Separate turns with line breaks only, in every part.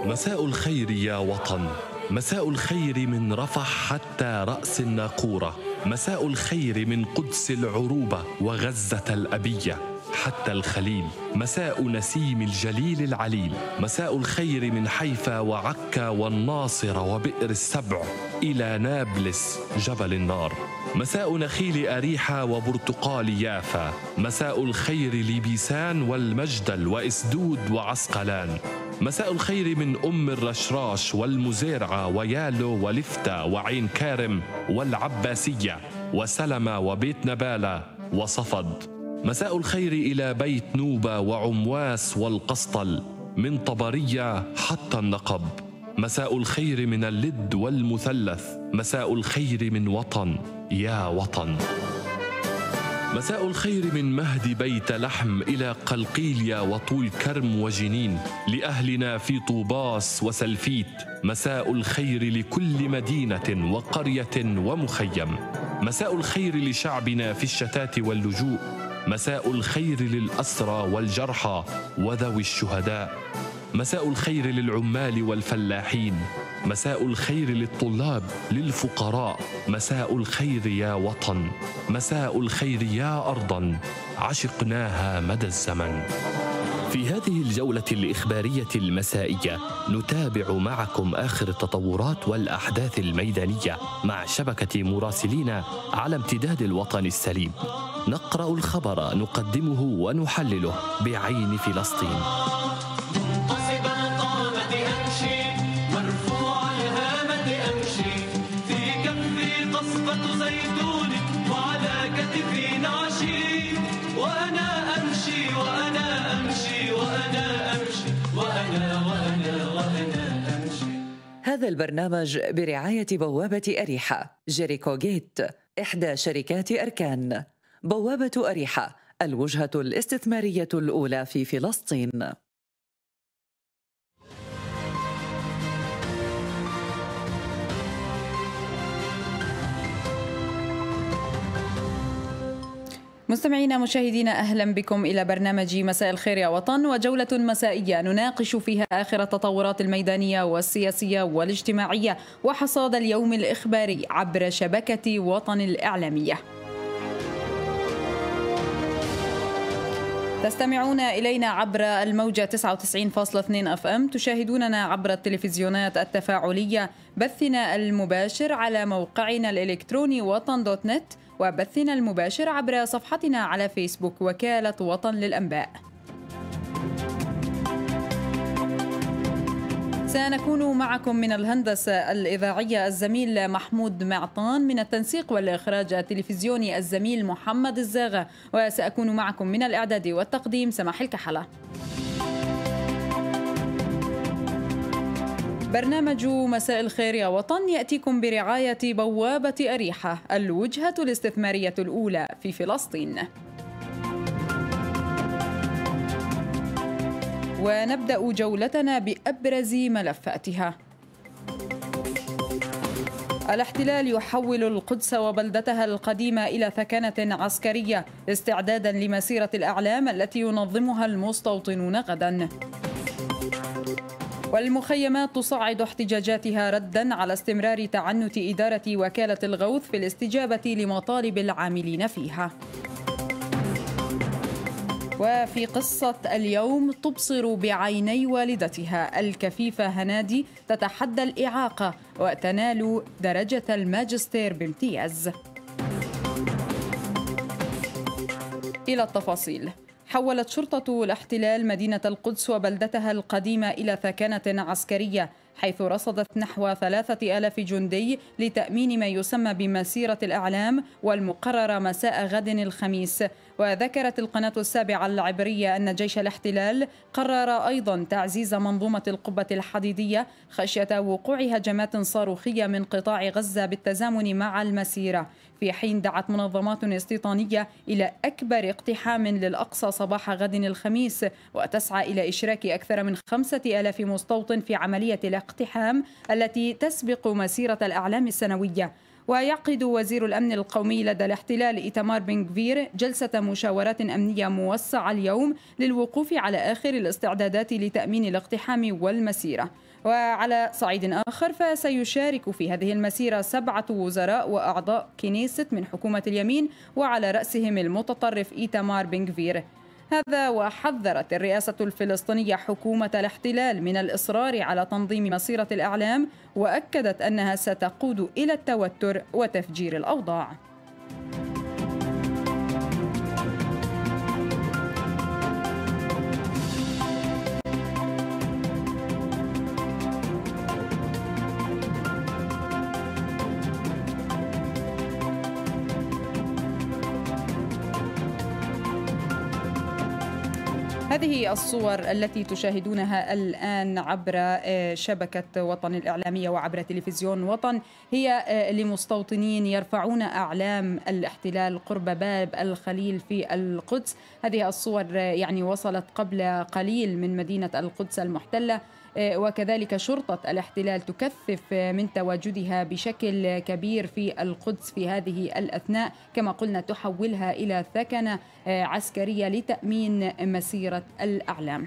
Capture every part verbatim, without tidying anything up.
مساء الخير يا وطن، مساء الخير من رفح حتى رأس الناقورة، مساء الخير من قدس العروبة وغزة الأبية حتى الخليل، مساء نسيم الجليل العليل، مساء الخير من حيفا وعكا والناصرة وبئر السبع إلى نابلس جبل النار، مساء نخيل أريحة وبرتقال يافا، مساء الخير لبيسان والمجدل وإسدود وعسقلان، مساء الخير من أم الرشراش والمزارعة ويالو ولفتة وعين كارم والعباسية وسلمة وبيت نبالة وصفد، مساء الخير إلى بيت نوبة وعمواس والقسطل من طبرية حتى النقب، مساء الخير من اللد والمثلث، مساء الخير من وطن يا وطن، مساء الخير من مهد بيت لحم إلى قلقيلية وطول كرم وجنين لأهلنا في طوباس وسلفيت، مساء الخير لكل مدينة وقرية ومخيم، مساء الخير لشعبنا في الشتات واللجوء، مساء الخير للأسرى والجرحى وذوي الشهداء، مساء الخير للعمال والفلاحين، مساء الخير للطلاب للفقراء، مساء الخير يا وطن، مساء الخير يا أرضا عشقناها مدى الزمن.
في هذه الجولة الإخبارية المسائية نتابع معكم آخر التطورات والأحداث الميدانية مع شبكة مراسلين على امتداد الوطن السليم. نقرأ الخبر، نقدمه ونحلله بعين فلسطين.
هذا البرنامج برعاية بوابة أريحة جيريكو جيت، إحدى شركات أركان. بوابة أريحة، الوجهة الاستثمارية الأولى في فلسطين.
مستمعينا مشاهدينا، أهلا بكم إلى برنامج مساء الخير يا وطن، وجولة مسائية نناقش فيها آخر التطورات الميدانية والسياسية والاجتماعية وحصاد اليوم الإخباري عبر شبكة وطن الإعلامية. تستمعون إلينا عبر الموجة تسعة وتسعين فاصلة اثنين أف أم، تشاهدوننا عبر التلفزيونات التفاعلية، بثنا المباشر على موقعنا الإلكتروني وطن دوت نت، وبثنا المباشر عبر صفحتنا على فيسبوك وكالة وطن للأنباء. سنكون معكم من الهندسة الإذاعية الزميل محمود معطان، من التنسيق والإخراج التلفزيوني الزميل محمد الزاغة، وسأكون معكم من الإعداد والتقديم سماح الكحلة. برنامج مساء الخير يا وطن يأتيكم برعاية بوابة أريحة، الوجهة الاستثمارية الأولى في فلسطين. ونبدأ جولتنا بأبرز ملفاتها. الاحتلال يحول القدس وبلدتها القديمة إلى ثكنة عسكرية استعدادا لمسيرة الأعلام التي ينظمها المستوطنون غدا. والمخيمات تصعد احتجاجاتها ردا على استمرار تعنت إدارة وكالة الغوث في الاستجابة لمطالب العاملين فيها. وفي قصة اليوم، تبصر بعيني والدتها الكفيفة هنادي تتحدى الإعاقة وتنال درجة الماجستير بامتياز. إلى التفاصيل. حولت شرطة الاحتلال مدينة القدس وبلدتها القديمة إلى ثكنة عسكرية، حيث رصدت نحو ثلاثة آلاف جندي لتأمين ما يسمى بمسيرة الأعلام والمقررة مساء غد الخميس. وذكرت القناة السابعة العبرية أن جيش الاحتلال قرر أيضا تعزيز منظومة القبة الحديدية خشية وقوع هجمات صاروخية من قطاع غزة بالتزامن مع المسيرة، في حين دعت منظمات استيطانية إلى أكبر اقتحام للأقصى صباح غد الخميس، وتسعى إلى إشراك أكثر من خمسة آلاف مستوطن في عملية الاقتحام التي تسبق مسيرة الأعلام السنوية. ويعقد وزير الأمن القومي لدى الاحتلال إيتمار بن غفير جلسة مشاورات أمنية موسعة اليوم للوقوف على آخر الاستعدادات لتأمين الاقتحام والمسيرة. وعلى صعيد آخر فسيشارك في هذه المسيرة سبعة وزراء وأعضاء كنيست من حكومة اليمين وعلى رأسهم المتطرف إيتمار بن غفير. هذا وحذرت الرئاسة الفلسطينية حكومة الاحتلال من الإصرار على تنظيم مسيرة الإعلام، وأكدت أنها ستقود إلى التوتر وتفجير الأوضاع. هذه الصور التي تشاهدونها الآن عبر شبكة وطن الإعلامية وعبر تلفزيون وطن هي لمستوطنين يرفعون أعلام الاحتلال قرب باب الخليل في القدس. هذه الصور يعني وصلت قبل قليل من مدينة القدس المحتلة، وكذلك شرطة الاحتلال تكثف من تواجدها بشكل كبير في القدس في هذه الأثناء، كما قلنا تحولها إلى ثكنة عسكرية لتأمين مسيرة الأعلام.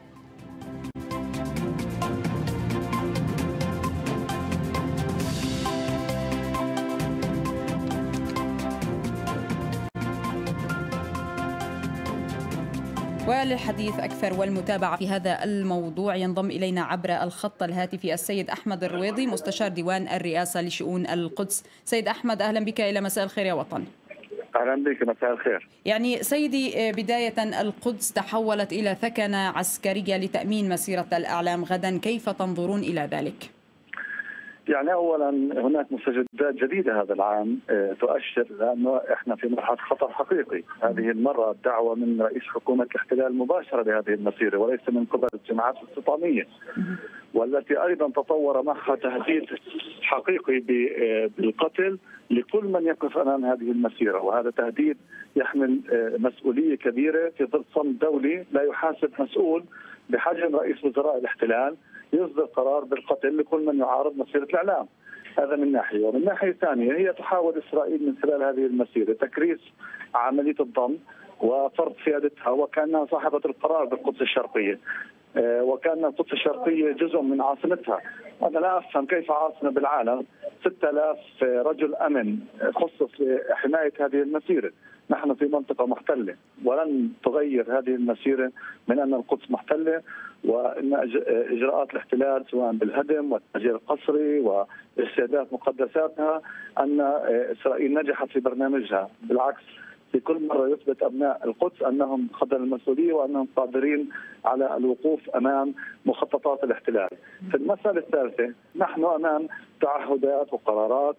وللحديث أكثر والمتابعة في هذا الموضوع ينضم إلينا عبر الخط الهاتفي السيد أحمد الرويضي مستشار ديوان الرئاسة لشؤون القدس. سيد أحمد، أهلا بك إلى مساء الخير يا وطن.
أهلا بك، مساء الخير.
يعني سيدي، بداية القدس تحولت إلى ثكنة عسكرية لتأمين مسيرة الأعلام غدا، كيف تنظرون إلى ذلك؟
يعني أولا هناك مستجدات جديدة هذا العام تؤشر لأنه إحنا في مرحلة خطر حقيقي. هذه المرة الدعوة من رئيس حكومة الاحتلال مباشرة لهذه المسيرة وليس من قبل الجماعات الاستيطانية، والتي أيضا تطور معها تهديد حقيقي بالقتل لكل من يقف أمام هذه المسيرة، وهذا تهديد يحمل مسؤولية كبيرة في ظل صمت دولي لا يحاسب مسؤول بحجم رئيس وزراء الاحتلال يصدر قرار بالقتل لكل من يعارض مسيرة الإعلام. هذا من ناحية، ومن ناحية ثانية هي تحاول إسرائيل من خلال هذه المسيرة تكريس عملية الضم وفرض سيادتها وكأنها صاحبة القرار بالقدس الشرقية، وكأن القدس الشرقية جزء من عاصمتها. أنا لا أفهم كيف عاصمة بالعالم ستة آلاف رجل أمن خصص لحماية هذه المسيرة. نحن في منطقة محتلة ولن تغير هذه المسيرة من أن القدس محتلة، وأن إجراءات الاحتلال سواء بالهدم والتهجير القسري واستهداف مقدساتها أن إسرائيل نجحت في برنامجها. بالعكس، في كل مرة يثبت أبناء القدس أنهم قدر المسؤولية وأنهم قادرين على الوقوف أمام مخططات الاحتلال. في المسألة الثالثة نحن أمام تعهدات وقرارات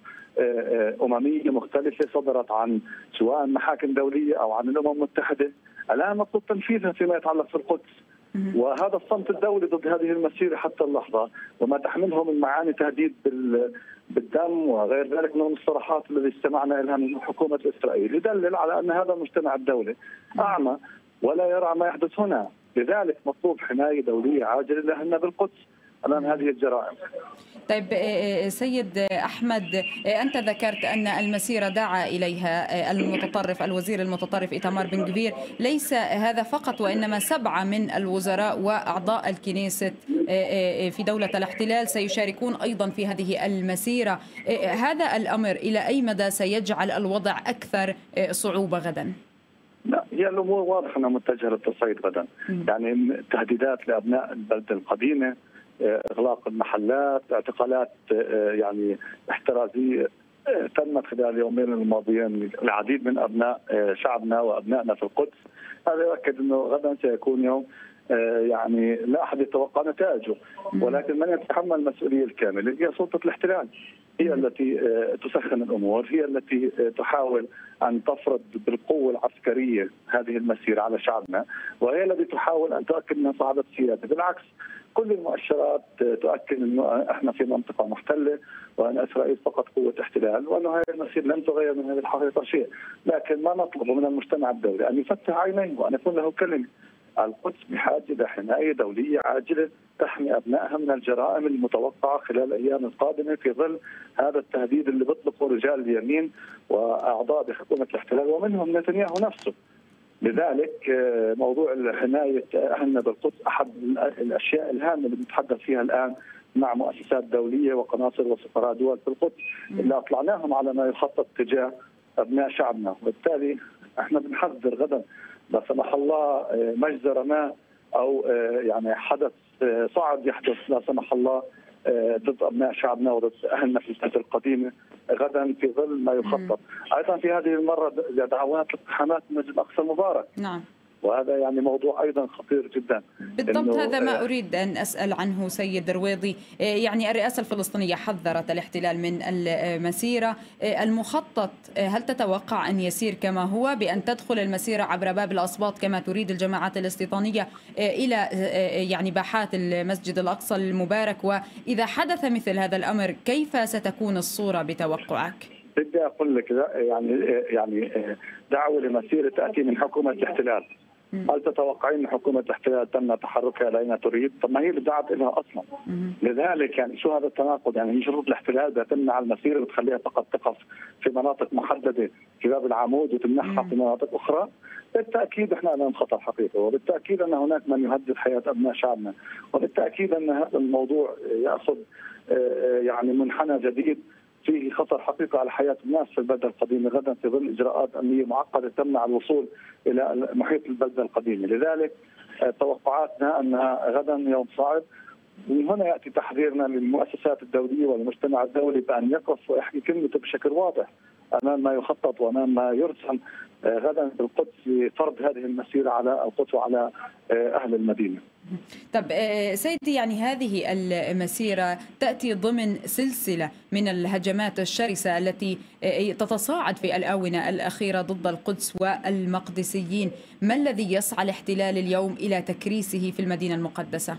وأممية مختلفة صدرت عن سواء محاكم دولية أو عن الأمم المتحدة، الآن مطلوب تنفيذها فيما يتعلق في القدس. وهذا الصمت الدولي ضد هذه المسيرة حتى اللحظة وما تحمله من معاني تهديد بالدم وغير ذلك من المصطلحات التي استمعنا لها من حكومة إسرائيل يدلل على أن هذا المجتمع الدولي أعمى ولا يرى ما يحدث هنا. لذلك مطلوب حماية دولية عاجلة لنا بالقدس أمام هذه الجرائم.
طيب سيد أحمد، أنت ذكرت أن المسيرة دعا إليها المتطرف الوزير المتطرف إيتمار بن غفير، ليس هذا فقط وإنما سبعة من الوزراء وأعضاء الكنيست في دولة الاحتلال سيشاركون أيضا في هذه المسيرة. هذا الأمر إلى أي مدى سيجعل الوضع أكثر صعوبة غدا؟
لا، هي الأمور واضحة أنها متجهة للتصعيد غدا. يعني تهديدات لأبناء البلدة القديمة، إغلاق المحلات، اعتقالات يعني احترازية تمت خلال اليومين الماضيين العديد من أبناء شعبنا وأبنائنا في القدس. هذا يؤكد أنه غدا سيكون يوم يعني لا أحد يتوقع نتائجه، ولكن من يتحمل المسؤولية الكاملة هي سلطة الاحتلال، هي التي تسخن الأمور، هي التي تحاول أن تفرض بالقوة العسكرية هذه المسيرة على شعبنا، وهي التي تحاول أن تؤكد أنها صاحبة السيادة. بالعكس، كل المؤشرات تؤكد أنه احنا في منطقة محتلة وأن إسرائيل فقط قوة احتلال، وأنه هذه المسيرة لن تغير من هذه الحقيقة شيء. لكن ما نطلبه من المجتمع الدولي أن يفتح عينيه وأن يكون له كلمة. القدس بحاجة إلى حماية دولية عاجلة تحمي ابنائها من الجرائم المتوقعه خلال الايام القادمه في ظل هذا التهديد اللي بيطلقه رجال اليمين واعضاء بحكومه الاحتلال ومنهم نتنياهو نفسه. لذلك موضوع حمايه اهلنا بالقدس احد الاشياء الهامه اللي بنتحدث فيها الان مع مؤسسات دوليه وقناصل وسفراء دول في القدس اللي اطلعناهم على ما يخطط تجاه ابناء شعبنا، وبالتالي احنا بنحذر غدا لا سمح الله مجزره ما او يعني حدث صعب يحدث لا سمح الله ضد ابناء شعبنا وضد اهلنا في الفتره القديمه غدا في ظل ما يخطط. ايضا في هذه المره دعوات لاقتحامات المسجد الاقصى المبارك.
نعم.
وهذا يعني موضوع أيضا خطير جدا.
بالضبط هذا ما أريد أن أسأل عنه سيد رويضي. يعني الرئاسة الفلسطينية حذرت الاحتلال من المسيرة المخطط، هل تتوقع أن يسير كما هو بأن تدخل المسيرة عبر باب الأسباط كما تريد الجماعات الاستيطانية إلى يعني باحات المسجد الأقصى المبارك؟ وإذا حدث مثل هذا الأمر كيف ستكون الصورة بتوقعك؟
بدي أقول لك يعني يعني دعوة لمسيرة تأتي من حكومة الاحتلال. هل تتوقعين ان حكومه الاحتلال تم تحركها لاين تريد؟ طب ما هي اللي دعت لها اصلا. لذلك يعني شو هذا التناقض؟ يعني هي شروط الاحتلال بتمنع المسيره وتخليها فقط تقف في مناطق محدده في باب العمود وتمنحها في مناطق اخرى. بالتاكيد احنا امام خطر حقيقي، وبالتاكيد ان هناك من يهدد حياه ابناء شعبنا، وبالتاكيد ان هذا الموضوع ياخذ يعني منحنى جديد فيه خطر حقيقي على حياه الناس في البلده القديمه غدا في ظل اجراءات امنيه معقده تمنع الوصول الى محيط البلده القديمه، لذلك توقعاتنا انها غدا يوم صعب. ومن هنا ياتي تحذيرنا للمؤسسات الدوليه والمجتمع الدولي بان يقف ويحكي كلمته بشكل واضح امام ما يخطط وامام ما يرسم غدا بالقدس لفرض هذه المسيره على القدس وعلى اهل المدينه.
طب سيدي، يعني هذه المسيرة تأتي ضمن سلسلة من الهجمات الشرسة التي تتصاعد في الآونة الأخيرة ضد القدس والمقدسيين. ما الذي يسعى الاحتلال اليوم إلى تكريسه في المدينة المقدسة؟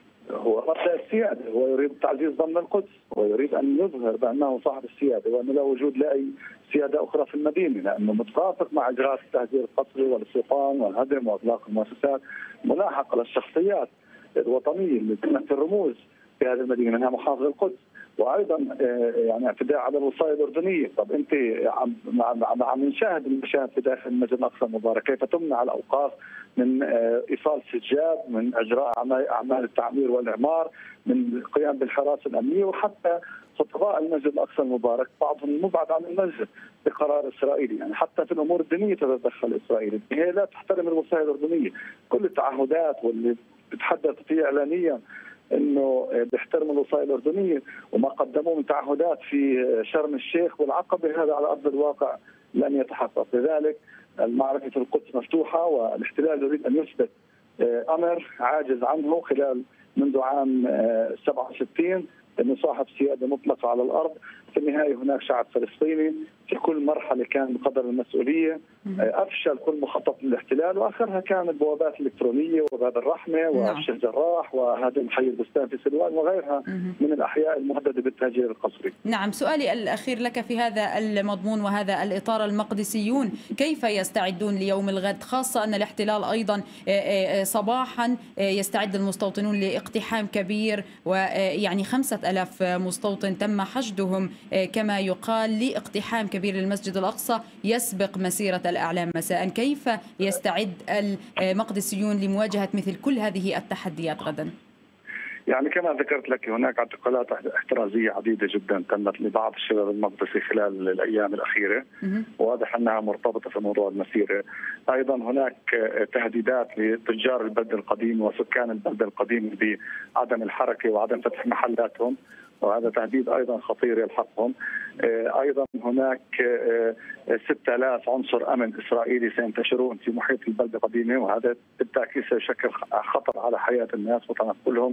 هو مبدأ السيادة، هو يريد تعزيز ضمن القدس، ويريد أن يظهر بأنه صاحب السيادة وأنه لا وجود لأي سيادة أخرى في المدينة، لأنه مترافق مع إجراءات التهجير القسري والاستيطان والهدم وإطلاق المؤسسات ملاحقة للشخصيات الوطنية اللي تمثل رموز في هذه المدينة منها محافظ القدس، وايضا يعني اعتداء على الوصايا الاردنيه. طب انت عم عم نشاهد المشاهد في داخل المسجد الاقصى المبارك كيف تمنع الاوقاف من ايصال سجاد، من اجراء اعمال التعمير والاعمار، من القيام بالحراسه الامنيه، وحتى خطباء المسجد الاقصى المبارك بعضهم مبعد عن المسجد بقرار اسرائيلي. يعني حتى في الامور الدينيه تتدخل اسرائيل، هي لا تحترم الوصايا الاردنيه. كل التعهدات واللي بتحدث فيها اعلانيا انه بيحترموا الوصايا الاردنيه وما قدموه من تعهدات في شرم الشيخ والعقبه، هذا على ارض الواقع لن يتحقق. لذلك المعركه في القدس مفتوحه، والاحتلال يريد ان يثبت امر عاجز عنه خلال منذ عام سبعة وستين انه صاحب سياده مطلقه على الارض. في النهايه هناك شعب فلسطيني في كل مرحله كان بقدر المسؤوليه، افشل كل مخطط للاحتلال، واخرها كان البوابات الالكترونيه وباب الرحمه وعفش الجراح وهدم حي البستان في سلوان وغيرها من الاحياء المهدده بالتهجير القسري.
نعم، سؤالي الاخير لك في هذا المضمون وهذا الاطار، المقدسيون كيف يستعدون ليوم الغد، خاصه ان الاحتلال ايضا صباحا يستعد المستوطنون لاقتحام كبير، ويعني خمسة ألاف مستوطن تم حشدهم كما يقال لاقتحام كبير للمسجد الأقصى يسبق مسيرة الأعلام مساء. كيف يستعد المقدسيون لمواجهة مثل كل هذه التحديات غدا؟
يعني كما ذكرت لك هناك اعتقالات احترازيه عديده جدا تمت لبعض الشباب المقدسي خلال الايام الاخيره، واضح انها مرتبطه في موضوع المسيره. ايضا هناك تهديدات لتجار البلده القديم وسكان البلده القديم بعدم الحركه وعدم فتح محلاتهم، وهذا تهديد ايضا خطير يلحقهم. ايضا هناك ستة آلاف عنصر امن اسرائيلي سينتشرون في محيط البلده القديمه، وهذا بالتاكيد سيشكل خطر على حياه الناس وتنقلهم.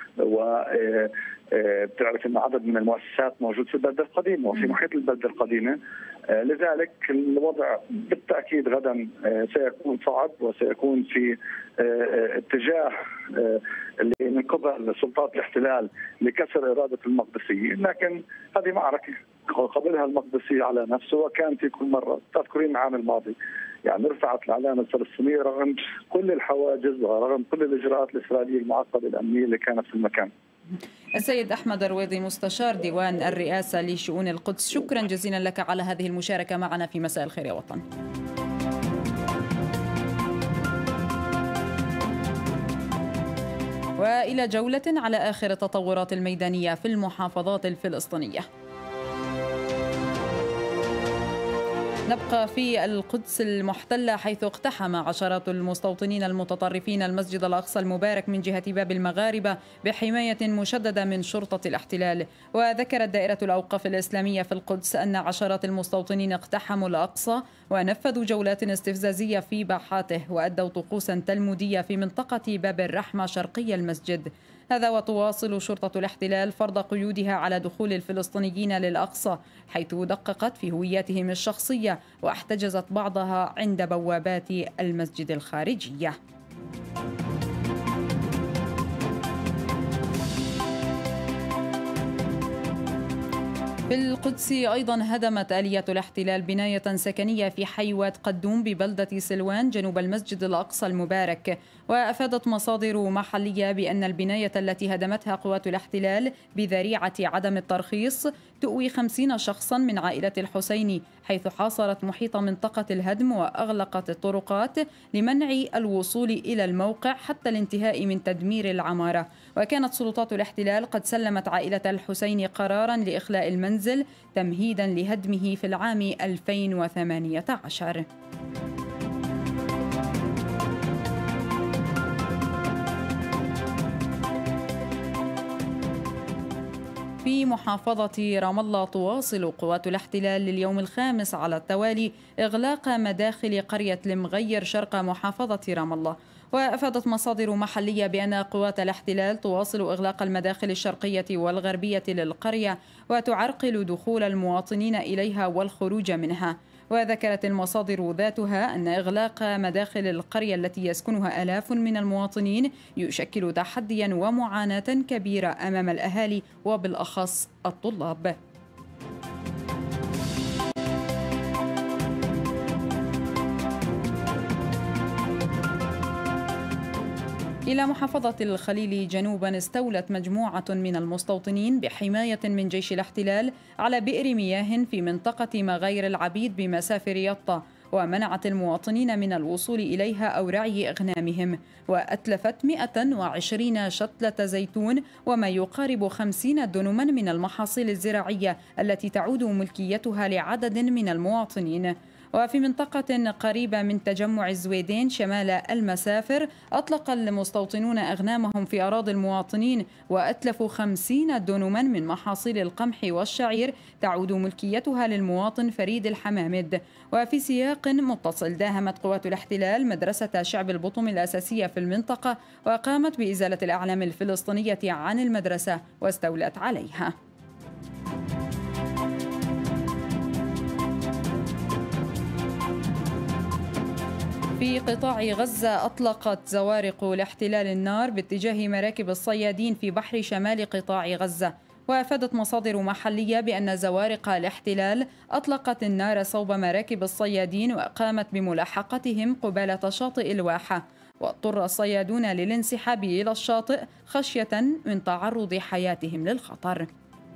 وبتعرف ان عدد من المؤسسات موجود في البلده القديمه وفي محيط البلده القديمه، لذلك الوضع بالتاكيد غدا سيكون صعب وسيكون في اتجاه من قبل سلطات الاحتلال لكسر اراده المقدسيين، لكن هذه معركه قبلها المقدسي على نفسه، وكان في كل مره تذكرين العام الماضي يعني رفعت العلامه الفلسطينيه رغم كل الحواجز ورغم كل الاجراءات الاسرائيليه المعقده الامنيه اللي كانت في المكان.
السيد أحمد الرويضي مستشار ديوان الرئاسة لشؤون القدس، شكرا جزيلا لك على هذه المشاركة معنا في مساء الخير يا وطن. وإلى جولة على آخر التطورات الميدانية في المحافظات الفلسطينية. نبقى في القدس المحتلة، حيث اقتحم عشرات المستوطنين المتطرفين المسجد الأقصى المبارك من جهة باب المغاربة بحماية مشددة من شرطة الاحتلال. وذكرت دائرة الأوقاف الإسلامية في القدس أن عشرات المستوطنين اقتحموا الأقصى ونفذوا جولات استفزازية في باحاته وأدوا طقوسا تلمودية في منطقة باب الرحمة شرقي المسجد. هذا وتواصل شرطة الاحتلال فرض قيودها على دخول الفلسطينيين للأقصى، حيث دققت في هوياتهم الشخصية واحتجزت بعضها عند بوابات المسجد الخارجية. في القدس أيضا هدمت آلية الاحتلال بناية سكنية في حي واد قدوم ببلدة سلوان جنوب المسجد الأقصى المبارك. وأفادت مصادر محلية بأن البناية التي هدمتها قوات الاحتلال بذريعة عدم الترخيص تؤوي خمسين شخصا من عائلة الحسيني، حيث حاصرت محيط منطقة الهدم وأغلقت الطرقات لمنع الوصول إلى الموقع حتى الانتهاء من تدمير العمارة. وكانت سلطات الاحتلال قد سلمت عائلة الحسيني قرارا لإخلاء المنزل تمهيدا لهدمه في العام ألفين وثمانية عشر. في محافظة رام الله تواصل قوات الاحتلال لليوم الخامس على التوالي إغلاق مداخل قرية المغير شرق محافظة رام الله. وأفادت مصادر محلية بأن قوات الاحتلال تواصل إغلاق المداخل الشرقية والغربية للقرية وتعرقل دخول المواطنين إليها والخروج منها. وذكرت المصادر ذاتها أن إغلاق مداخل القرية التي يسكنها آلاف من المواطنين يشكل تحديا ومعاناة كبيرة أمام الأهالي وبالأخص الطلاب. إلى محافظة الخليل جنوبا، استولت مجموعة من المستوطنين بحماية من جيش الاحتلال على بئر مياه في منطقة مغاير العبيد بمسافر يطا، ومنعت المواطنين من الوصول إليها أو رعي أغنامهم، وأتلفت مئة وعشرين شتلة زيتون وما يقارب خمسين دنما من المحاصيل الزراعية التي تعود ملكيتها لعدد من المواطنين. وفي منطقة قريبة من تجمع الزويدين شمال المسافر أطلق المستوطنون أغنامهم في أراضي المواطنين وأتلفوا خمسين دنما من محاصيل القمح والشعير تعود ملكيتها للمواطن فريد الحمامد. وفي سياق متصل داهمت قوات الاحتلال مدرسة شعب البطم الأساسية في المنطقة وقامت بإزالة الأعلام الفلسطينية عن المدرسة واستولت عليها. في قطاع غزة أطلقت زوارق الاحتلال النار باتجاه مراكب الصيادين في بحر شمال قطاع غزة. وأفادت مصادر محلية بأن زوارق الاحتلال أطلقت النار صوب مراكب الصيادين وقامت بملاحقتهم قبالة شاطئ الواحة، واضطر الصيادون للانسحاب إلى الشاطئ خشية من تعرض حياتهم للخطر.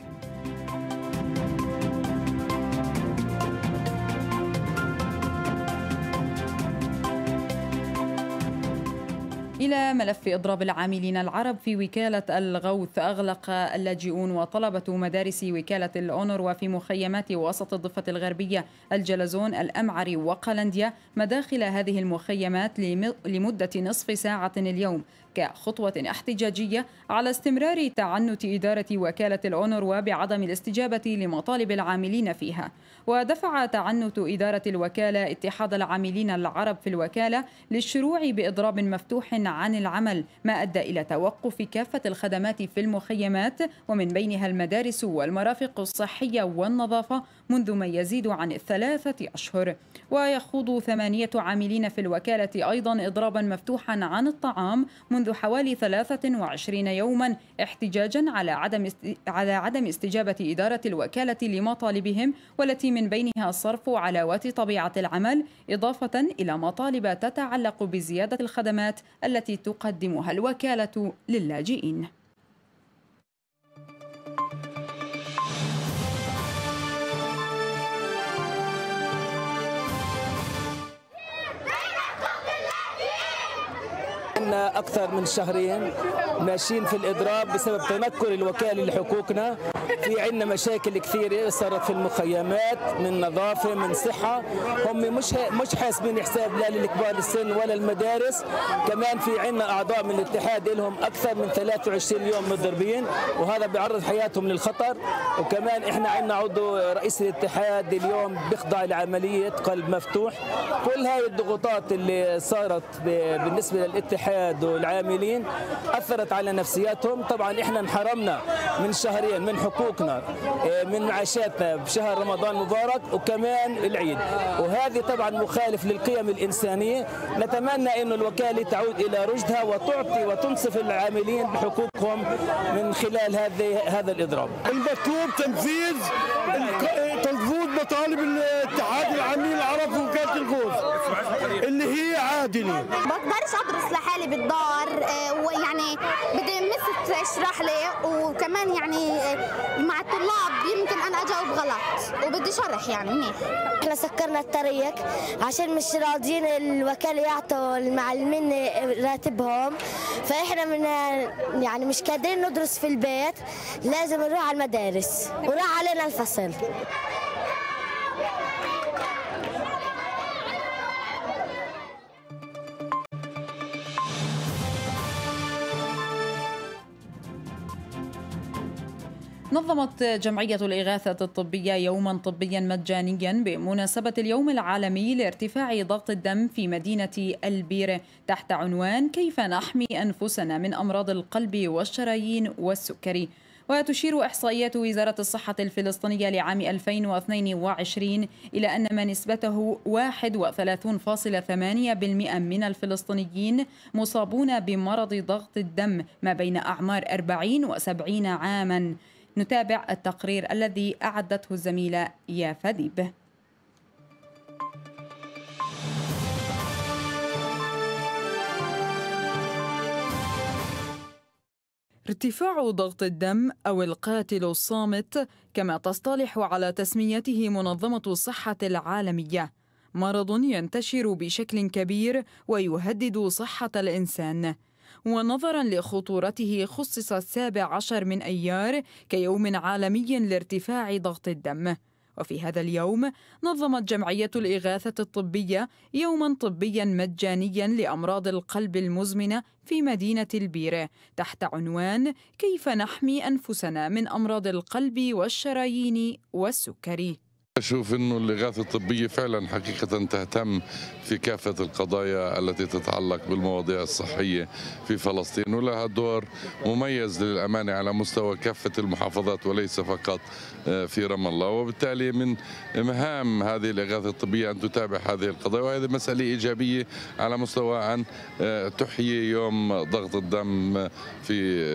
إلى ملف إضراب العاملين العرب في وكالة الغوث، أغلق اللاجئون وطلبة مدارس وكالة الأونروا في مخيمات وسط الضفة الغربية الجلزون الأمعري وقلنديا مداخل هذه المخيمات لمدة نصف ساعة اليوم كخطوة احتجاجية على استمرار تعنت إدارة وكالة الأونروا بعدم الاستجابة لمطالب العاملين فيها. ودفع تعنت إدارة الوكالة اتحاد العاملين العرب في الوكالة للشروع بإضراب مفتوح عن العمل، ما أدى إلى توقف كافة الخدمات في المخيمات ومن بينها المدارس والمرافق الصحية والنظافة منذ ما يزيد عن ثلاثة أشهر. ويخوض ثمانية عاملين في الوكالة أيضا إضرابا مفتوحا عن الطعام منذ حوالي ثلاثة وعشرين يوما احتجاجا على عدم على عدم استجابة إدارة الوكالة لمطالبهم، والتي من بينها صرف علاوات طبيعة العمل، إضافة إلى مطالب تتعلق بزيادة الخدمات التي تقدمها الوكالة للاجئين.
أكثر من شهرين ماشيين في الإضراب بسبب تنكر الوكالة لحقوقنا. في عندنا مشاكل كثيرة صارت في المخيمات، من نظافة من صحة. هم مش مش حاسبين حساب لا للكبار السن ولا المدارس. كمان في عندنا أعضاء من الاتحاد لهم أكثر من ثلاثة وعشرين يوم متضربين، وهذا بيعرض حياتهم للخطر. وكمان إحنا عندنا عضو رئيس الاتحاد اليوم بيخضع لعملية قلب مفتوح. كل هاي الضغوطات اللي صارت بالنسبة للاتحاد والعاملين أثرت على نفسياتهم. طبعا إحنا انحرمنا من شهرين من حقوقنا، من معاشاتنا بشهر رمضان المبارك وكمان العيد، وهذه طبعا مخالف للقيم الإنسانية. نتمنى أن الوكالة تعود إلى رشدها وتعطي وتنصف العاملين بحقوقهم من خلال هذه هذا الإضراب.
المطلوب تنفيذ تنفيذ مطالب الاتحاد العاملين العرب في وكالة الغوث اللي هي عادلة.
ما بقدرش أدرس لحالي بالدار، ويعني بدي مس تشرح لي، وكمان يعني مع الطلاب يمكن أنا أجاوب غلط وبدي شرح يعني منيح.
احنا سكرنا الطريق عشان مش راضيين الوكالة يعطوا المعلمين راتبهم، فاحنا من يعني مش قادرين ندرس في البيت، لازم نروح على المدارس وراح علينا الفصل.
نظمت جمعية الإغاثة الطبية يوما طبيا مجانيا بمناسبة اليوم العالمي لارتفاع ضغط الدم في مدينة البيرة تحت عنوان كيف نحمي أنفسنا من أمراض القلب والشرايين والسكري. وتشير إحصائيات وزارة الصحة الفلسطينية لعام ألفين واثنين وعشرين إلى أن ما نسبته واحد وثلاثين فاصلة ثمانية بالمئة من الفلسطينيين مصابون بمرض ضغط الدم ما بين أعمار أربعين وسبعين عاما. نتابع التقرير الذي أعدته الزميلة يافا ديب. ارتفاع ضغط الدم أو القاتل الصامت كما تصطلح على تسميته منظمة الصحة العالمية مرض ينتشر بشكل كبير ويهدد صحة الإنسان. ونظرا لخطورته خصص السابع عشر من أيار كيوم عالمي لارتفاع ضغط الدم. وفي هذا اليوم نظمت جمعية الإغاثة الطبية يوما طبيا مجانيا لأمراض القلب المزمنة في مدينة البيرة تحت عنوان كيف نحمي أنفسنا من أمراض القلب والشرايين والسكري.
أشوف أنه الإغاثة الطبية فعلا حقيقة تهتم في كافة القضايا التي تتعلق بالمواضيع الصحية في فلسطين، ولها دور مميز للأمانة على مستوى كافة المحافظات وليس فقط في رام الله. وبالتالي من مهام هذه الإغاثة الطبية أن تتابع هذه القضايا، وهذه مسألة إيجابية على مستوى أن تحيي يوم ضغط الدم في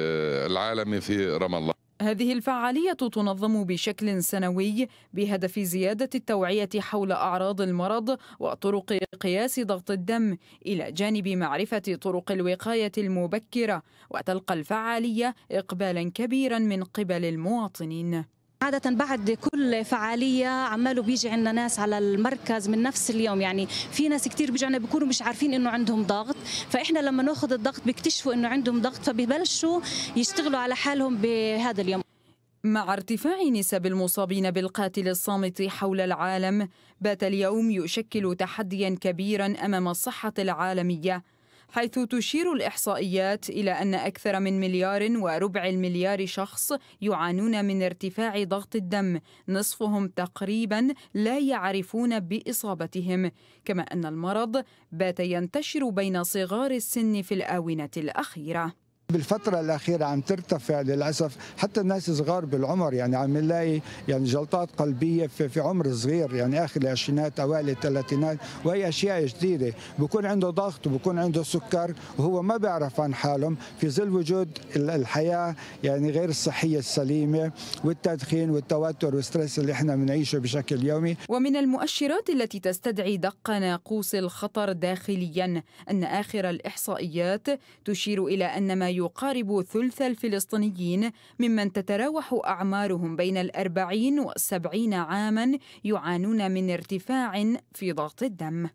العالمي في رام الله.
هذه الفعالية تنظم بشكل سنوي بهدف زيادة التوعية حول أعراض المرض وطرق قياس ضغط الدم، إلى جانب معرفة طرق الوقاية المبكرة، وتلقى الفعالية إقبالا كبيرا من قبل المواطنين.
عادة بعد كل فعالية عماله بيجي عندنا ناس على المركز من نفس اليوم، يعني في ناس كتير بيجوا عندنا بيكونوا مش عارفين انه عندهم ضغط، فاحنا لما ناخذ الضغط بيكتشفوا انه عندهم ضغط فبيبلشوا يشتغلوا على حالهم بهذا اليوم.
مع ارتفاع نسب المصابين بالقاتل الصامت حول العالم، بات اليوم يشكل تحديا كبيرا أمام الصحة العالمية، حيث تشير الإحصائيات إلى أن أكثر من مليار وربع المليار شخص يعانون من ارتفاع ضغط الدم، نصفهم تقريبا لا يعرفون بإصابتهم، كما أن المرض بات ينتشر بين صغار السن في الآونة الأخيرة.
بالفترة الأخيرة عم ترتفع للأسف حتى الناس صغار بالعمر، يعني عم نلاقي يعني جلطات قلبية في, في عمر صغير، يعني آخر العشرينات أوائل الثلاثينات، وهي أشياء جديدة. بكون عنده ضغط وبكون عنده سكر وهو ما بيعرف عن حالهم في ظل وجود الحياة يعني غير الصحية السليمة والتدخين والتوتر والستريس اللي احنا بنعيشه بشكل يومي.
ومن المؤشرات التي تستدعي دق ناقوس الخطر داخليا أن آخر الإحصائيات تشير إلى أن ما يقارب ثلث الفلسطينيين ممن تتراوح أعمارهم بين الأربعين والسبعين عاما يعانون من ارتفاع في ضغط الدم.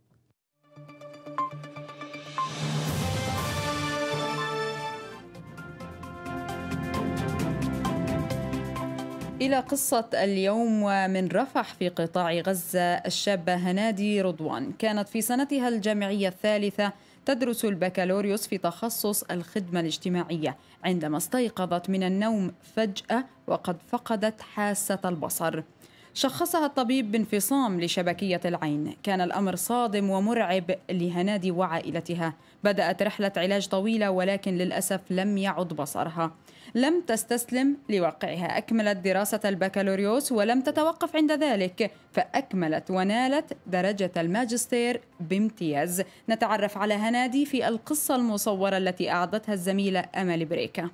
إلى قصة اليوم ومن رفح في قطاع غزة. الشابة هنادي رضوان كانت في سنتها الجامعية الثالثة تدرس البكالوريوس في تخصص الخدمة الاجتماعية عندما استيقظت من النوم فجأة وقد فقدت حاسة البصر. شخصها الطبيب بانفصام لشبكية العين. كان الأمر صادم ومرعب لهنادي وعائلتها. بدأت رحلة علاج طويلة ولكن للأسف لم يعد بصرها. لم تستسلم لواقعها، أكملت دراسة البكالوريوس ولم تتوقف عند ذلك، فأكملت ونالت درجة الماجستير بامتياز. نتعرف على هنادي في القصة المصورة التي أعدتها الزميلة أمل بريكة.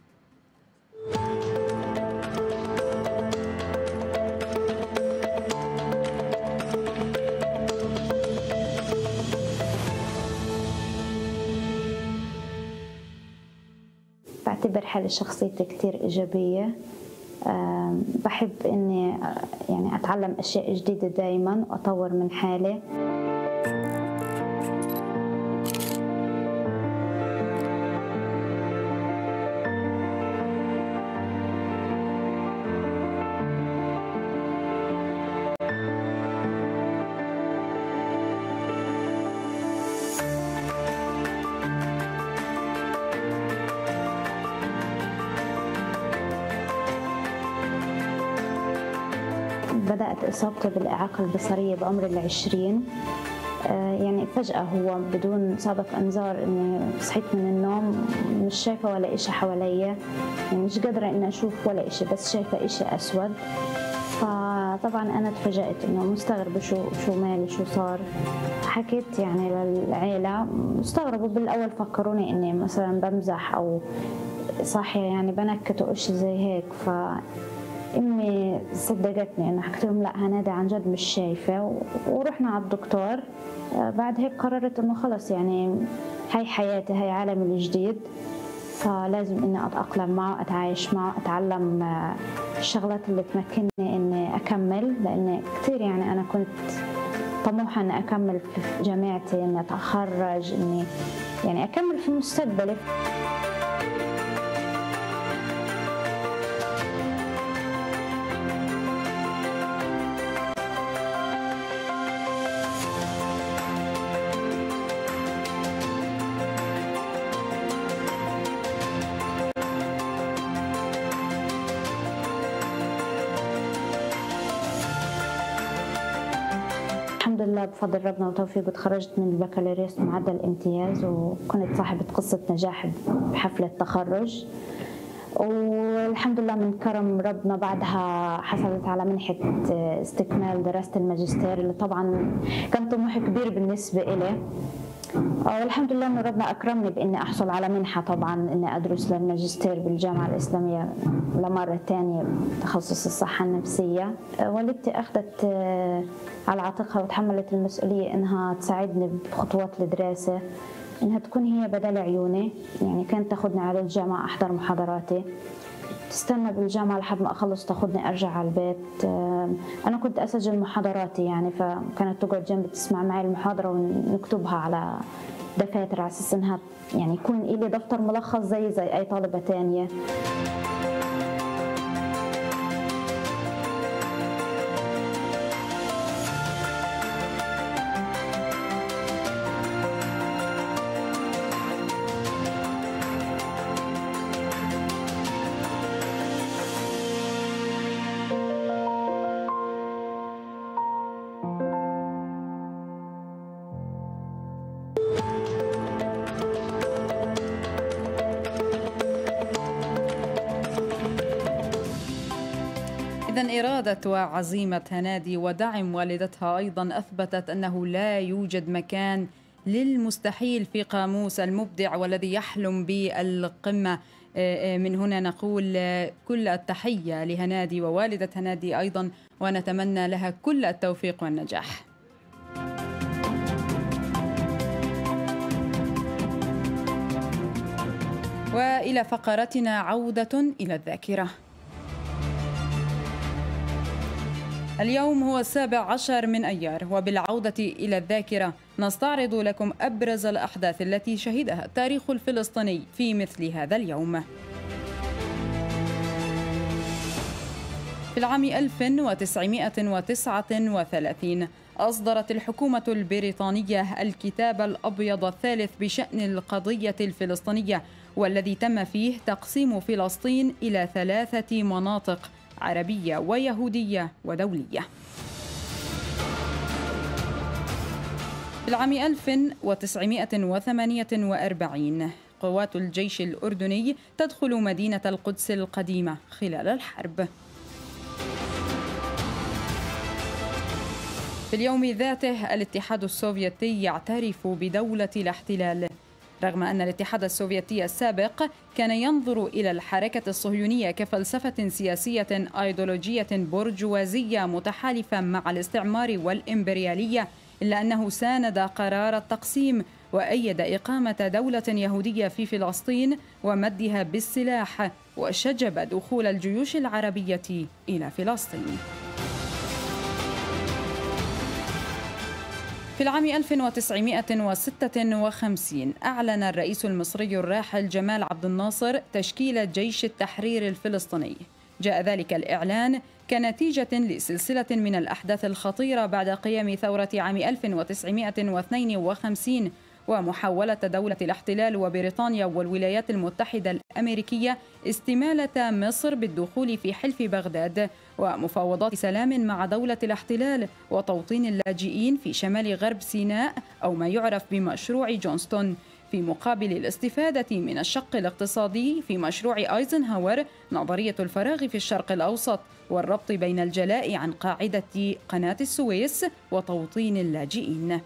بعتبر حالي شخصيتي كتير إيجابية. بحب إني يعني أتعلم أشياء جديدة دايما وأطور من حالي. بدأت إصابتي بالإعاقة البصرية بعمر العشرين. يعني فجأة هو بدون سابق إنذار إني صحيت من النوم مش شايفة ولا إشي حواليا، يعني مش قادرة إني أشوف ولا إشي، بس شايفة إشي أسود. فطبعا أنا تفاجأت إنه مستغربة شو شو مالي شو صار. حكيت يعني للعيلة، استغربوا بالأول، فكروني إني مثلا بمزح أو صاحية يعني بنكت أو إشي زي هيك. ف امي صدقتني، انه حكيت لهم لا هنادي عن جد مش شايفه، ورحنا على الدكتور. بعد هيك قررت انه خلص يعني هاي حياتي، هاي عالمي الجديد، فلازم اني اتاقلم معه، اتعايش معه، اتعلم الشغلات اللي تمكنني اني اكمل، لاني كثير يعني انا كنت طموحه اني اكمل في جامعتي، اني اتخرج، اني يعني اكمل في مستقبلي. الحمد لله بفضل ربنا وتوفيقه تخرجت من البكالوريوس بمعدل امتياز، وكنت صاحبة قصة نجاح بحفلة تخرج. والحمد لله من كرم ربنا بعدها حصلت على منحة استكمال دراسة الماجستير، اللي طبعا كان طموح كبير بالنسبة إلي. والحمد لله انه ربنا اكرمني باني احصل على منحه، طبعا اني ادرس للماجستير بالجامعه الاسلاميه لمره ثانيه بتخصص الصحه النفسيه. والدتي اخذت على عاتقها وتحملت المسؤوليه انها تساعدني بخطوات الدراسه، انها تكون هي بدل عيوني. يعني كانت تاخذني على الجامعه احضر محاضراتي، تستنى بالجامعة لحد ما أخلص تاخذني أرجع على البيت. أنا كنت أسجل محاضراتي يعني، فكانت تقعد جنبي تسمع معي المحاضرة ونكتبها على دفاتر على أساس إنها يعني يكون إلي دفتر ملخص زي زي أي طالبة تانية.
إذن إرادة وعزيمة هنادي ودعم والدتها أيضا أثبتت أنه لا يوجد مكان للمستحيل في قاموس المبدع والذي يحلم بالقمة. من هنا نقول كل التحية لهنادي ووالدة هنادي أيضا، ونتمنى لها كل التوفيق والنجاح. وإلى فقرتنا عودة إلى الذاكرة. اليوم هو السابع عشر من أيار، وبالعودة إلى الذاكرة نستعرض لكم أبرز الأحداث التي شهدها التاريخ الفلسطيني في مثل هذا اليوم. في العام ألف وتسعمائة وتسعة وثلاثين أصدرت الحكومة البريطانية الكتاب الأبيض الثالث بشأن القضية الفلسطينية، والذي تم فيه تقسيم فلسطين إلى ثلاثة مناطق: عربية ويهودية ودولية. في العام ألف وتسعمائة وثمانية وأربعين قوات الجيش الأردني تدخل مدينة القدس القديمة خلال الحرب. في اليوم ذاته الاتحاد السوفيتي يعترف بدولة الاحتلال، رغم أن الاتحاد السوفيتي السابق كان ينظر إلى الحركة الصهيونية كفلسفة سياسية أيديولوجية برجوازية متحالفة مع الاستعمار والإمبريالية، إلا أنه ساند قرار التقسيم وأيد إقامة دولة يهودية في فلسطين ومدها بالسلاح، وشجب دخول الجيوش العربية إلى فلسطين. في العام ألف وتسعمائة وستة وخمسين أعلن الرئيس المصري الراحل جمال عبد الناصر تشكيل جيش التحرير الفلسطيني. جاء ذلك الإعلان كنتيجة لسلسلة من الأحداث الخطيرة بعد قيام ثورة عام ألف وتسعمائة واثنين وخمسين ومحاولة دولة الاحتلال وبريطانيا والولايات المتحدة الأمريكية استمالة مصر بالدخول في حلف بغداد ومفاوضات سلام مع دولة الاحتلال وتوطين اللاجئين في شمال غرب سيناء أو ما يعرف بمشروع جونستون، في مقابل الاستفادة من الشق الاقتصادي في مشروع أيزنهاور نظرية الفراغ في الشرق الأوسط والربط بين الجلاء عن قاعدة قناة السويس وتوطين اللاجئين.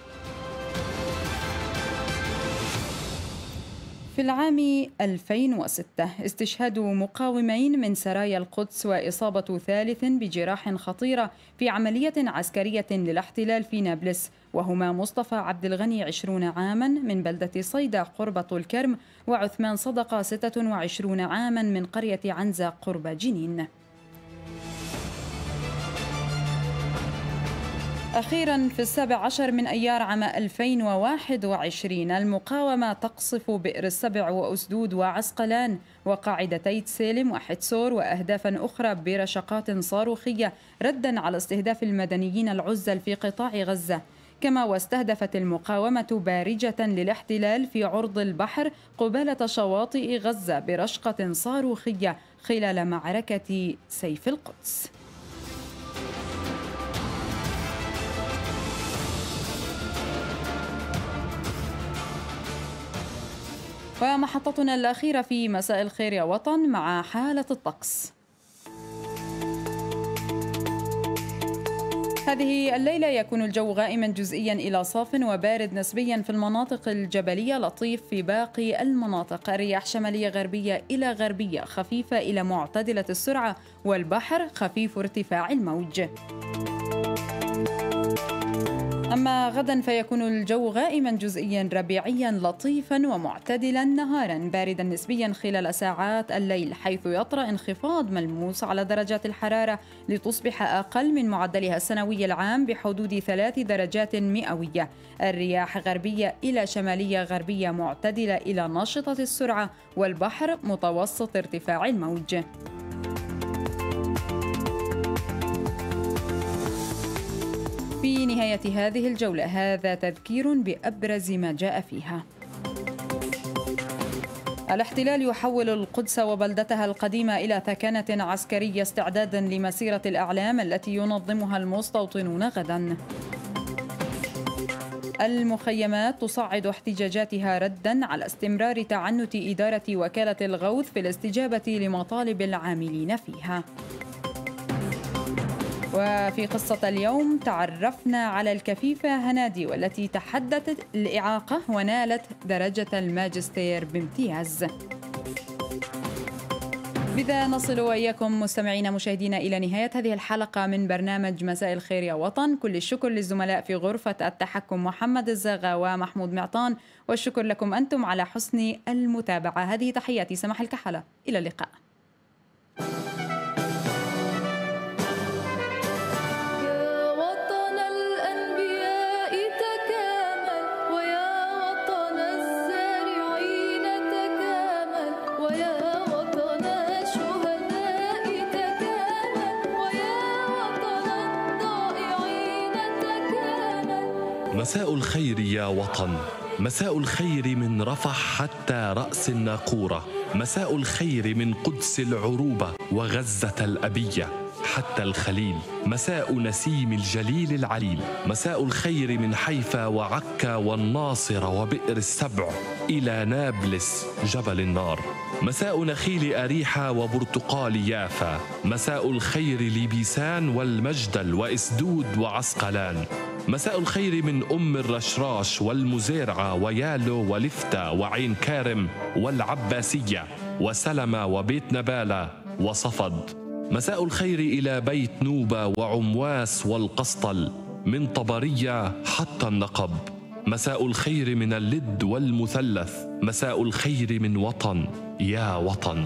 في العام ألفين وستة استشهاد مقاومين من سرايا القدس وإصابة ثالث بجراح خطيرة في عملية عسكرية للاحتلال في نابلس، وهما مصطفى عبد الغني عشرون عاما من بلدة صيدا قرب طول كرم، وعثمان صدقة ستة وعشرين عاما من قرية عنزة قرب جنين. أخيرا في السابع عشر من أيار عام ألفين وواحد وعشرين المقاومة تقصف بئر السبع وأسدود وعسقلان وقاعدتي سالم وحتسور وأهدافا أخرى برشقات صاروخية ردا على استهداف المدنيين العزل في قطاع غزة. كما واستهدفت المقاومة بارجة للاحتلال في عرض البحر قبالة شواطئ غزة برشقة صاروخية خلال معركة سيف القدس. ومحطتنا الأخيرة في مساء الخير يا وطن مع حالة الطقس. هذه الليلة يكون الجو غائما جزئيا إلى صاف وبارد نسبيا في المناطق الجبلية، لطيف في باقي المناطق. الرياح شمالية غربية إلى غربية خفيفة إلى معتدلة السرعة، والبحر خفيف ارتفاع الموج. أما غدا فيكون الجو غائما جزئيا ربيعيا لطيفا ومعتدلا نهارا، باردا نسبيا خلال ساعات الليل، حيث يطرأ انخفاض ملموس على درجات الحرارة لتصبح أقل من معدلها السنوي العام بحدود ثلاث درجات مئوية. الرياح غربية إلى شمالية غربية معتدلة إلى نشطة السرعة، والبحر متوسط ارتفاع الموج. في نهاية هذه الجولة هذا تذكير بأبرز ما جاء فيها. الاحتلال يحول القدس وبلدتها القديمة إلى ثكنة عسكرية استعدادا لمسيرة الأعلام التي ينظمها المستوطنون غدا. المخيمات تصعد احتجاجاتها ردا على استمرار تعنت إدارة وكالة الغوث في الاستجابة لمطالب العاملين فيها. وفي قصة اليوم تعرفنا على الكفيفة هنادي والتي تحدثت الإعاقة ونالت درجة الماجستير بامتياز. بذا نصل وإياكم مستمعينا مشاهدينا إلى نهاية هذه الحلقة من برنامج مساء الخير يا وطن. كل الشكر للزملاء في غرفة التحكم محمد الزاغا ومحمود معطان، والشكر لكم أنتم على حسن المتابعة. هذه تحياتي سماح الكحلة، إلى اللقاء.
مساء الخير يا وطن، مساء الخير من رفح حتى رأس الناقورة، مساء الخير من قدس العروبة وغزة الأبية حتى الخليل، مساء نسيم الجليل العليل، مساء الخير من حيفا وعكا والناصرة وبئر السبع إلى نابلس جبل النار، مساء نخيل أريحة وبرتقال يافا، مساء الخير لبيسان والمجدل وإسدود وعسقلان، مساء الخير من أم الرشراش والمزارعة ويالو ولفتة وعين كارم والعباسية وسلمة وبيت نبالة وصفد، مساء الخير إلى بيت نوبة وعمواس والقسطل من طبرية حتى النقب، مساء الخير من اللد والمثلث، مساء الخير من وطن يا وطن،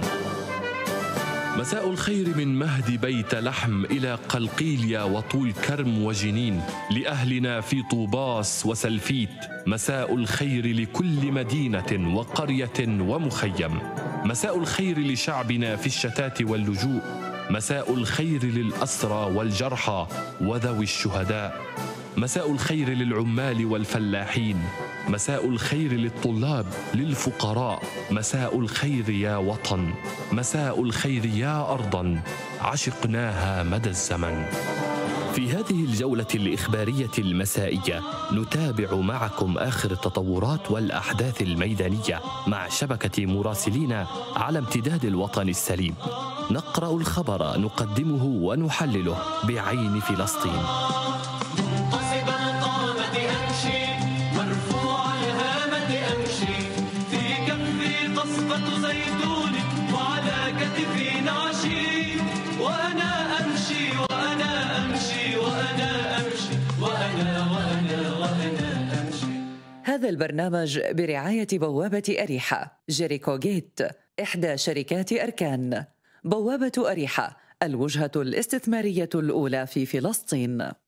مساء الخير من مهد بيت لحم إلى قلقيليا وطول كرم وجنين لأهلنا في طوباس وسلفيت، مساء الخير لكل مدينة وقرية ومخيم، مساء الخير لشعبنا في الشتات واللجوء، مساء الخير للأسرى والجرحى وذوي الشهداء، مساء الخير للعمال والفلاحين، مساء الخير للطلاب للفقراء، مساء الخير يا وطن، مساء الخير يا أرضا عشقناها مدى الزمن.
في هذه الجولة الإخبارية المسائية نتابع معكم آخر التطورات والأحداث الميدانية مع شبكة مراسلين على امتداد الوطن السليم. نقرأ الخبر، نقدمه ونحلله بعين فلسطين.
هذا البرنامج برعاية بوابة أريحة جيريكو جيت، إحدى شركات أركان. بوابة أريحة، الوجهة الاستثمارية الأولى في فلسطين.